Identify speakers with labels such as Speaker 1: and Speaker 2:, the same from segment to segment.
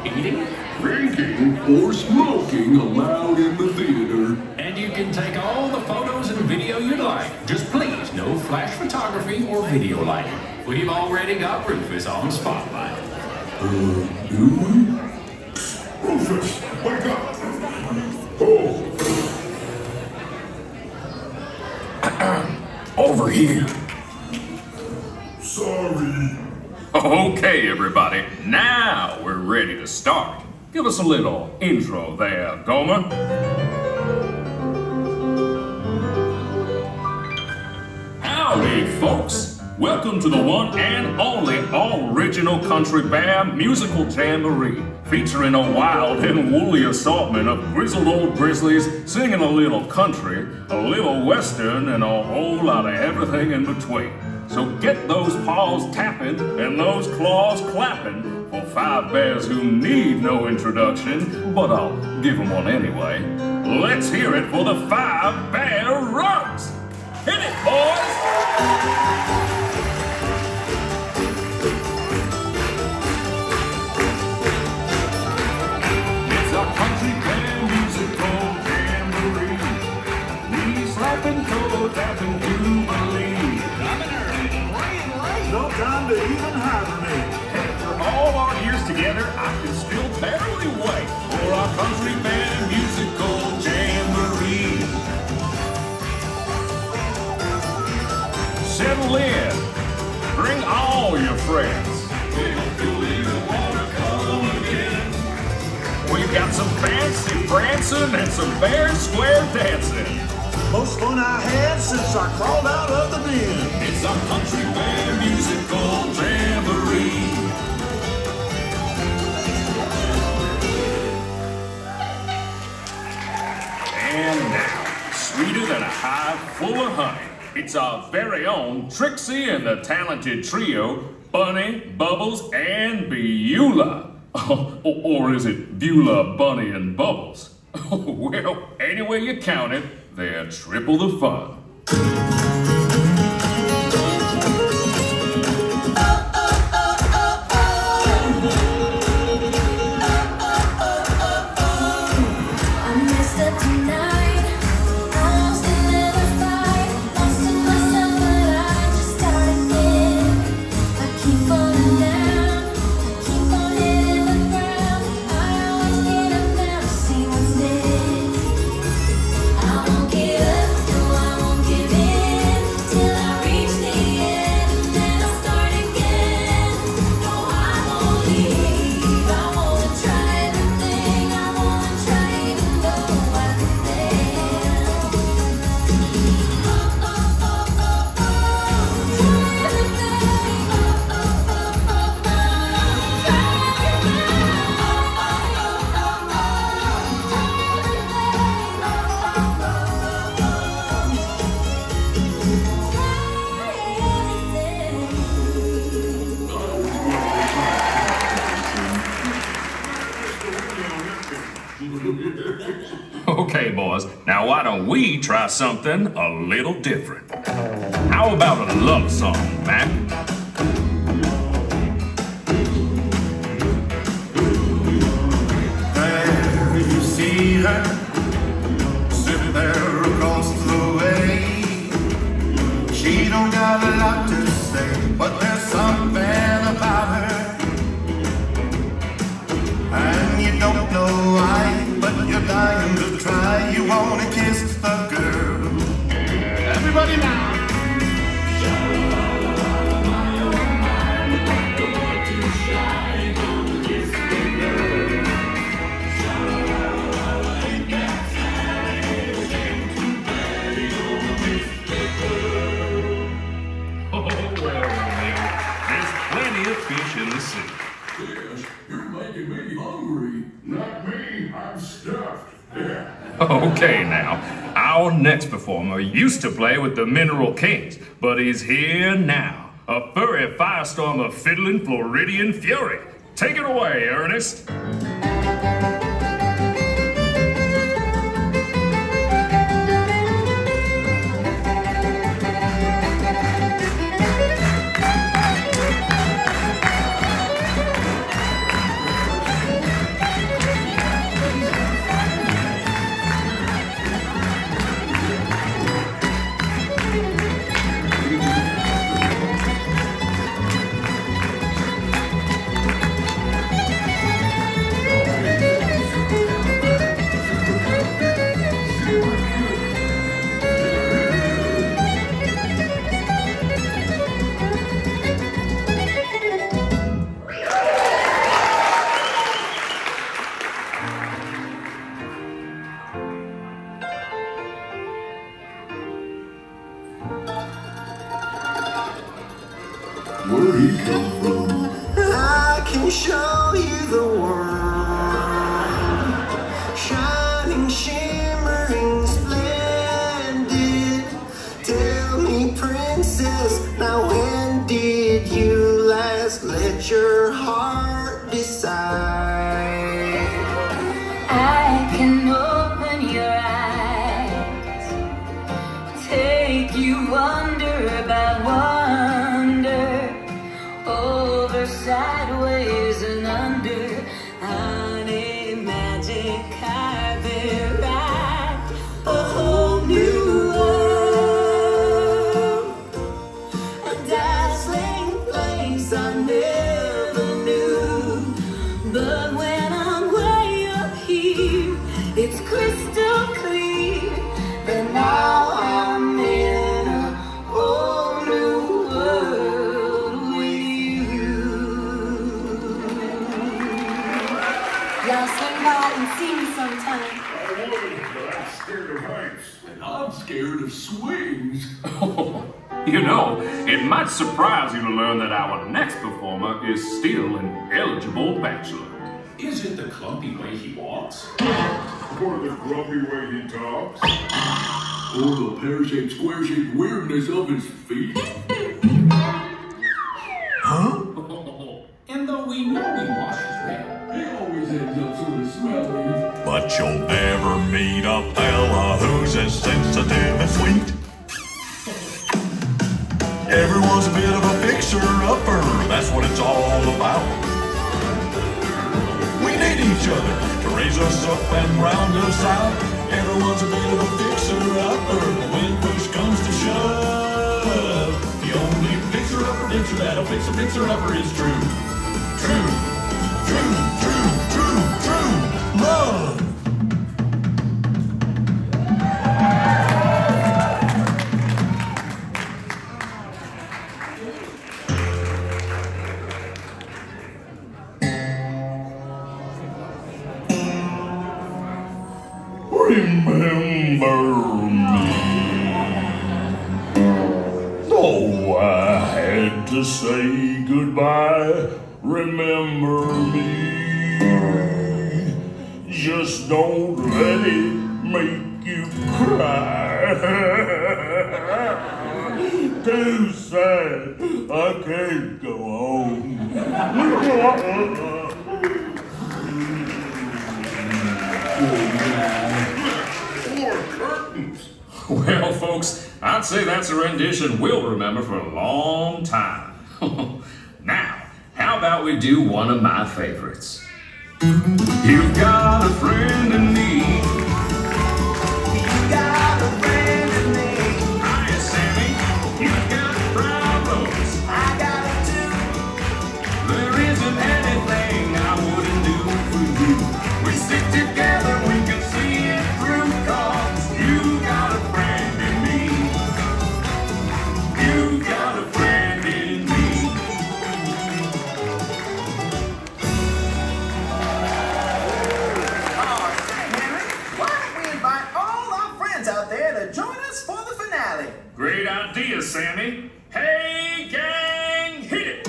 Speaker 1: eating,
Speaker 2: drinking, or smoking allowed in the theater.
Speaker 1: and you can take all the photos and video you'd like. Just please, no flash photography or video lighting. We've already got Rufus on Spotlight.
Speaker 2: Do we? Rufus, wake up! Oh.
Speaker 3: Over here.
Speaker 2: Sorry.
Speaker 3: Okay, everybody. Now we're ready to start. Give us a little intro there, Gomer. Howdy, folks. Welcome to the one and only original country band musical jamboree, featuring a wild and woolly assortment of grizzled old grizzlies singing a little country, a little western, and a whole lot of everything in between. So get those paws tapping and those claws clapping for five bears who need no introduction, but I'll give them one anyway. Let's hear it for the Five Bear Rugs! Hit it, boys! It's a country band musical jamboree. We slapping, toe tapping, do believe.
Speaker 4: No time to even hibernate.
Speaker 3: After all our years together, I can still barely wait for our country band musical jamboree. Settle in. Bring all your friends. We've got some fancy prancing and some fair square dancing.
Speaker 4: Most fun I had since I crawled out of the den.
Speaker 3: It's a country band musical jamboree. And now, sweeter than a hive full of honey, it's our very own Trixie and the talented trio, Bunny, Bubbles, and Beulah. Or is it Beulah, Bunny, and Bubbles? Well, any way you count it, they're triple the fun. Okay, boys, now why don't we try something a little different? How about a love song, Mac?
Speaker 5: There you see her, sitting there across the way. She don't got a lot to say, but there's something about her. And you don't know why, but you're dying to try. You wanna kiss the girl. Everybody now.
Speaker 3: Oh, well, there's plenty of fish in the sea.
Speaker 2: Yes, you're making me hungry. Not me, I'm stuffed.
Speaker 3: Okay, now, our next performer used to play with the Mineral Kings, but he's here now. A furry firestorm of fiddling Floridian fury. Take it away, Ernest.
Speaker 6: blazing under honey magic carpet ride. A whole new world, a dazzling place I never knew. But when I'm way up here, it's crystal clear that now I'm in a whole new world with you. Y'all swing by and see me sometime.
Speaker 2: I would, but I'm scared of heights. And I'm scared of swings.
Speaker 3: You know, it might surprise you to learn that our next performer is still an eligible bachelor.
Speaker 1: Is it the clumpy way he walks?
Speaker 2: Or the grumpy way he talks. Or the pear-shaped, square-shaped weirdness of his feet.
Speaker 5: Huh?
Speaker 1: And though we know he washes well,
Speaker 2: He always ends up sort of smelly.
Speaker 7: But you'll never meet a fella who's as sensitive and sweet. Everyone's a bit of a fixer-upper, that's what it's all about. We need each other to raise us up and round us out. Everyone's a bit of a fixer-upper when push comes to shove. The only fixer-upper picture that'll fix a fixer-upper is true. True, true, true, true, true love.
Speaker 3: Remember me. Oh, I had to say goodbye. Remember me. Just don't let it make you cry. Too sad, I can't go home. Well, folks, I'd say that's a rendition we'll remember for a long time. Now, how about we do one of my favorites? You've got a friend in need.
Speaker 4: You got a friend in me.
Speaker 3: Hiya, Sammy. You've got problems.
Speaker 4: I got it too.
Speaker 3: There isn't anything I wouldn't do for you. We stick together, we can see it through, 'cause you got a friend in me. You got a friend in me.
Speaker 4: Oh, say, Henry, why don't we invite all our friends out there to join us for the finale?
Speaker 3: Great idea, Sammy. Hey, gang, hit it!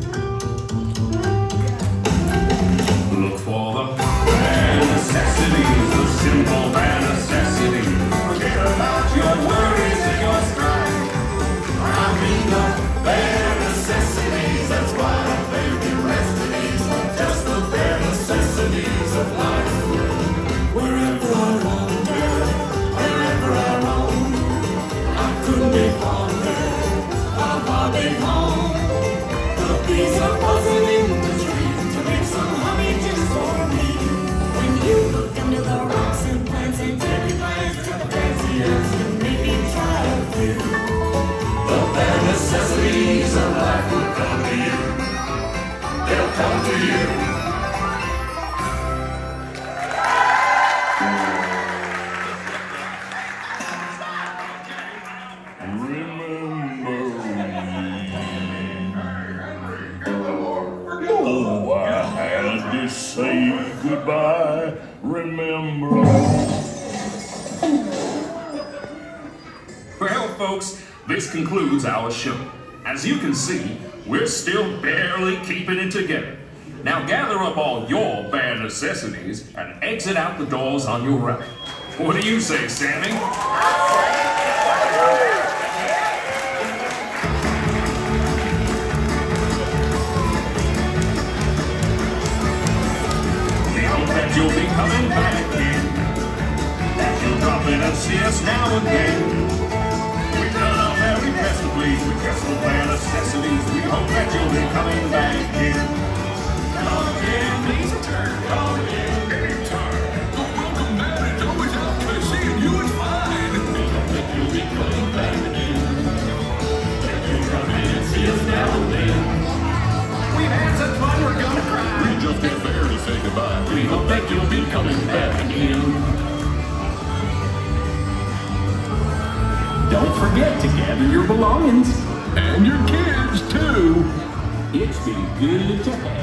Speaker 3: Look for the bare necessities, the simple bare necessities. Forget about your worries and your strife. I mean the bare necessities, that's why our favorite residencies are just the bare necessities of life. Wherever I wander, wherever I roam, I couldn't be fonder of our big home. The bees are buzzing in the trees to make some honey just for me.
Speaker 6: When you look under the rocks and plants and dirty plants to the fanciers and maybe try a few.
Speaker 3: The bare necessities of life will come to you. They'll come to you. Oh, I had to say goodbye. Remember. Well, folks, this concludes our show. As you can see, we're still barely keeping it together. Now gather up all your bare necessities and exit out the doors on your right. What do you say, Sammy? We hope that you'll be coming back here, that you'll drop in and see us now again. We've done our very best to please with just the bare necessities. We hope that you'll be coming back here.
Speaker 1: forget to gather your belongings.
Speaker 2: And your kids, too.
Speaker 1: It's been good to have